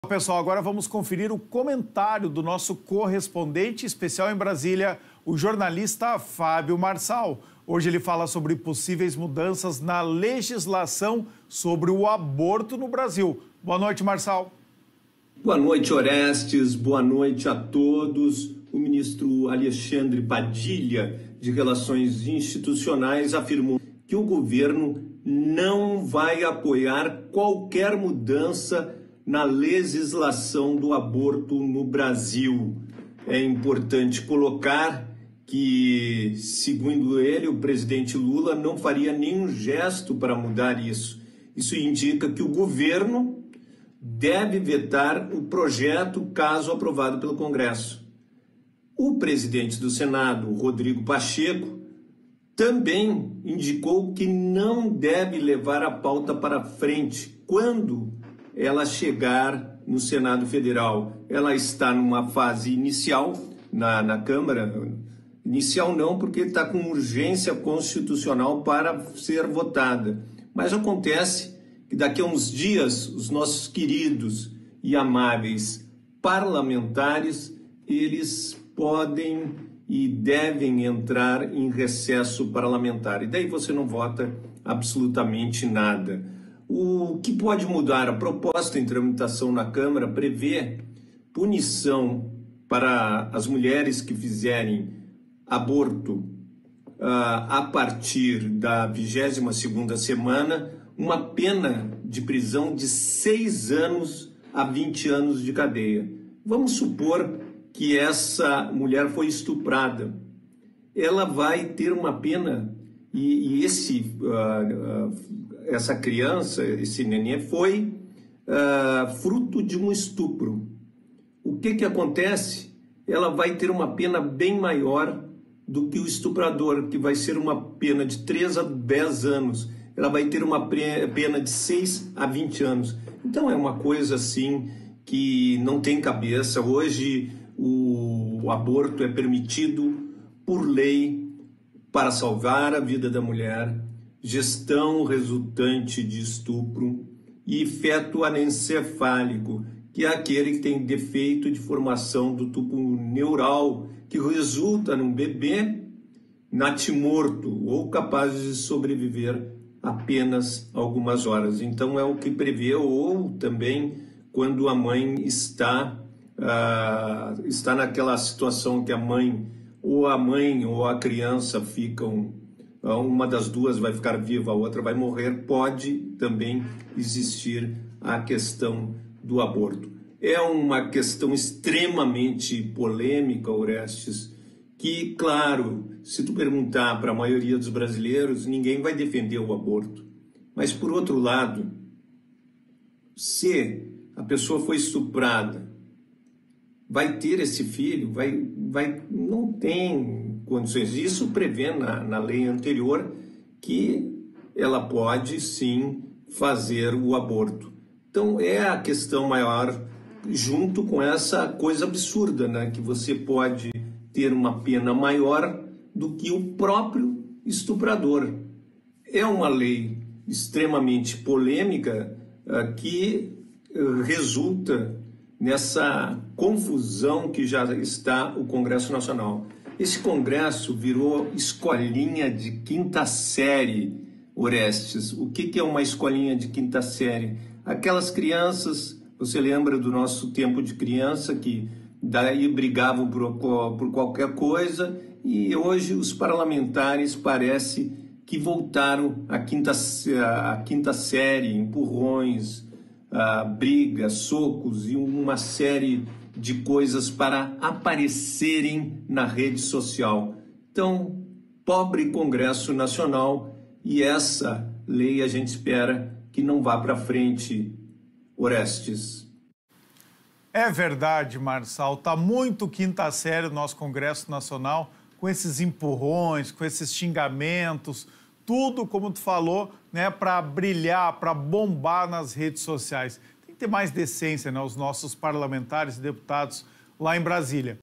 Pessoal, agora vamos conferir o comentário do nosso correspondente especial em Brasília, o jornalista Fábio Marçal. Hoje ele fala sobre possíveis mudanças na legislação sobre o aborto no Brasil. Boa noite, Marçal. Boa noite, Orestes. Boa noite a todos. O ministro Alexandre Padilha, de Relações Institucionais, afirmou que o governo não vai apoiar qualquer mudança na legislação do aborto no Brasil. É importante colocar que, segundo ele, o presidente Lula não faria nenhum gesto para mudar isso. Isso indica que o governo deve vetar o projeto caso aprovado pelo Congresso. O presidente do Senado, Rodrigo Pacheco, também indicou que não deve levar a pauta para frente quando ela chegar no Senado Federal. Ela está numa fase inicial na Câmara. Inicial não, porque está com urgência constitucional para ser votada. Mas acontece que daqui a uns dias os nossos queridos e amáveis parlamentares, eles podem e devem entrar em recesso parlamentar. E daí você não vota absolutamente nada. O que pode mudar? A proposta em tramitação na Câmara prevê punição para as mulheres que fizerem aborto a partir da 22ª semana, uma pena de prisão de 6 anos a 20 anos de cadeia. Vamos supor que essa mulher foi estuprada. Ela vai ter uma pena essa criança, esse neném, foi fruto de um estupro. O que acontece? Ela vai ter uma pena bem maior do que o estuprador, que vai ser uma pena de 3 a 10 anos. Ela vai ter uma pena de 6 a 20 anos. Então é uma coisa assim que não tem cabeça. Hoje o aborto é permitido por lei para salvar a vida da mulher, gestão resultante de estupro e feto anencefálico, que é aquele que tem defeito de formação do tubo neural, que resulta num bebê natimorto ou capaz de sobreviver apenas algumas horas. Então é o que prevê, ou também quando a mãe está naquela situação que a mãe ou a criança ficam, uma das duas vai ficar viva, a outra vai morrer, pode também existir a questão do aborto. É uma questão extremamente polêmica, Orestes, que, claro, se tu perguntar para a maioria dos brasileiros, ninguém vai defender o aborto. Mas, por outro lado, se a pessoa foi estuprada, vai ter esse filho, não tem condições. Isso prevê na lei anterior que ela pode sim fazer o aborto. Então é a questão maior, junto com essa coisa absurda, né, que você pode ter uma pena maior do que o próprio estuprador. É uma lei extremamente polêmica que resulta nessa confusão que já está o Congresso Nacional. Esse Congresso virou escolinha de quinta série, Orestes. O que é uma escolinha de quinta série? Aquelas crianças, você lembra do nosso tempo de criança, que daí brigavam por qualquer coisa, e hoje os parlamentares parece que voltaram à quinta série, empurrões, brigas, socos e uma série de coisas para aparecerem na rede social. Então, pobre Congresso Nacional, e essa lei a gente espera que não vá para frente, Orestes. É verdade, Marçal, está muito quinta série o nosso Congresso Nacional, com esses empurrões, com esses xingamentos, tudo, como tu falou, né, para brilhar, para bombar nas redes sociais. Tem que ter mais decência, né, os nossos parlamentares e deputados lá em Brasília.